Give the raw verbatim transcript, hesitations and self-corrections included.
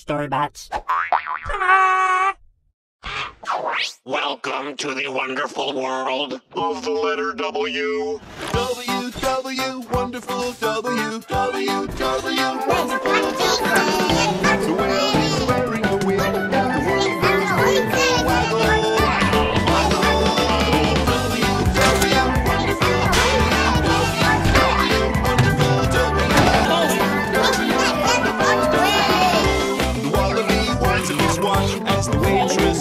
storybots. Welcome to the wonderful world of the letter W. W, W, wonderful W, W, W, wonderful W. The whale is wearing a wig, and the world goes wiggle, waggle, waggle. W, W, wonderful W, W, wonderful W. The wallaby winds in his watch as the waves